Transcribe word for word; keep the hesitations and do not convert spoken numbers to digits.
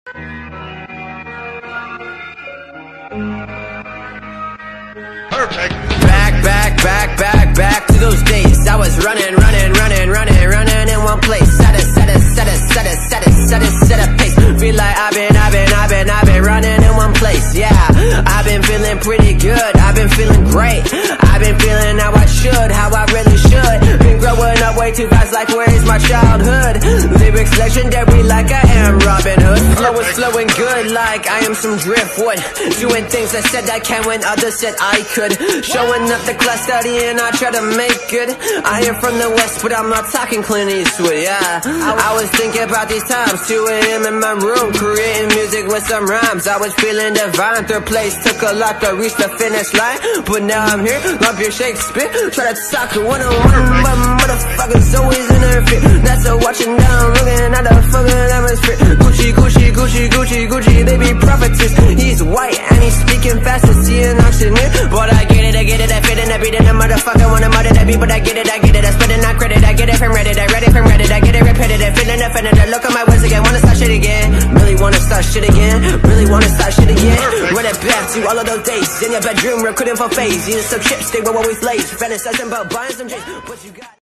Perfect. Back, back, back, back, back to those days. I was running, running, running, running, running in one place. Set it, set it, set it, set it, set it, set it, set a pace. Feel like I've been, I've been, I've been, I've been running in one place. Yeah, I've been feeling pretty good. I've been feeling great. I've been feeling how I should, how I really should. Been growing up way too fast, like where is my childhood? Lyrics legendary, like I am Robin Hood. Flow is flowing good, like I am some driftwood. Doing things I said I can when others said I could. Showing up the class studying, I try to make good. I am from the west, but I'm not talking Clint Eastwood, yeah. I was thinking about these times, two A M in my room, creating music with some rhymes. I was feeling divine, third place took a lot to reach the finish line. But now I'm here, love your Shakespeare. Try to talk one-on-one, but motherfuckers always in their feet. That's a watching down, looking at the fucking atmosphere. Gucci, Gucci, Gucci, Gucci, Gucci, they be prophetess. He's white and he's speaking fast as he an auctioneer. But I get it, I get it, I fit in, I beat in a motherfucker, wanna murder that beat. But I get it, I get it, I spit it, I credit. I get it from Reddit, I read it from Reddit. I get it repetitive, feeling offended. I look at my words again, wanna start shit again. Really wanna start shit again, really wanna start shit again. Run it back to all of those days in your bedroom, recruiting for phase. Using some chips, they were always late. Fantasizing about buying some J's, but you got